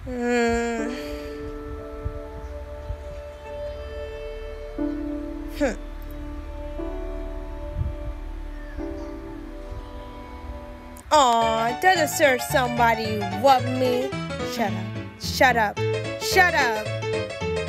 Hmm. Aw, doesn't somebody love me? Shut up. Shut up. Shut up.